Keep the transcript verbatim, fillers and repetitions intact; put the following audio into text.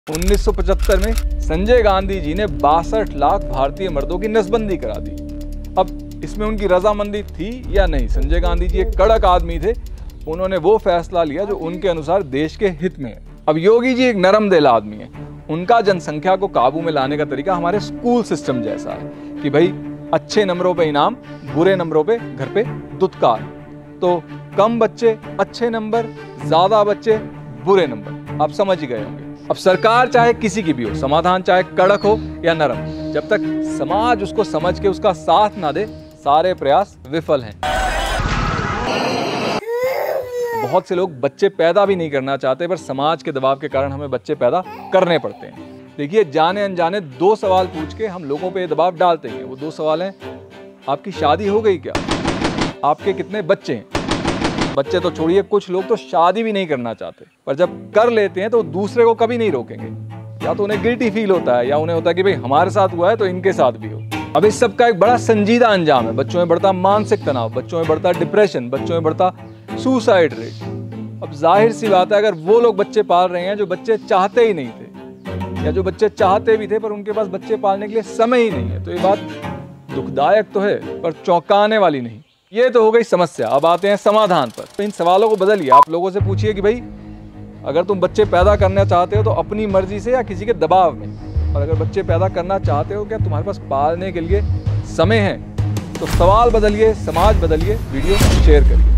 उन्नीस सौ पचहत्तर में संजय गांधी जी ने बासठ लाख भारतीय मर्दों की नसबंदी करा दी। अब इसमें उनकी रजामंदी थी या नहीं? संजय गांधी जी एक कड़क आदमी थे, उन्होंने वो फैसला लिया जो उनके अनुसार देश के हित में है। अब योगी जी एक नरम दिल आदमी है, उनका जनसंख्या को काबू में लाने का तरीका हमारे स्कूल सिस्टम जैसा है कि भाई अच्छे नंबरों पे इनाम, बुरे नंबरों पे घर पे दुत्कार। तो कम बच्चे अच्छे नंबर, ज्यादा बच्चे बुरे नंबर। आप समझ ही गए होंगे। अब सरकार चाहे किसी की भी हो, समाधान चाहे कड़क हो या नरम, जब तक समाज उसको समझ के उसका साथ ना दे, सारे प्रयास विफल हैं। बहुत से लोग बच्चे पैदा भी नहीं करना चाहते, पर समाज के दबाव के कारण हमें बच्चे पैदा करने पड़ते हैं। देखिए, जाने अनजाने दो सवाल पूछ के हम लोगों पे दबाव डालते हैं। वो दो सवाल हैं, आपकी शादी हो गई क्या? आपके कितने बच्चे हैं? बच्चे तो छोड़िए, कुछ लोग तो शादी भी नहीं करना चाहते, पर जब कर लेते हैं तो दूसरे को कभी नहीं रोकेंगे। या तो उन्हें गिल्टी फील होता है, या उन्हें होता है कि भाई हमारे साथ हुआ है तो इनके साथ भी हो। अब इस सब का एक बड़ा संजीदा अंजाम है। बच्चों में बढ़ता मानसिक तनाव, बच्चों में बढ़ता डिप्रेशन, बच्चों में बढ़ता सुसाइड रेट। अब जाहिर सी बात है, अगर वो लोग बच्चे पाल रहे हैं जो बच्चे चाहते ही नहीं थे, या जो बच्चे चाहते भी थे पर उनके पास बच्चे पालने के लिए समय ही नहीं है, तो ये बात दुखदायक तो है पर चौंकाने वाली नहीं। ये तो हो गई समस्या। अब आते हैं समाधान पर। तो इन सवालों को बदलिए। आप लोगों से पूछिए कि भाई अगर तुम बच्चे पैदा करना चाहते हो तो अपनी मर्जी से या किसी के दबाव में, और अगर बच्चे पैदा करना चाहते हो क्या तुम्हारे पास पालने के लिए समय है? तो सवाल बदलिए, समाज बदलिए, वीडियो शेयर करिए।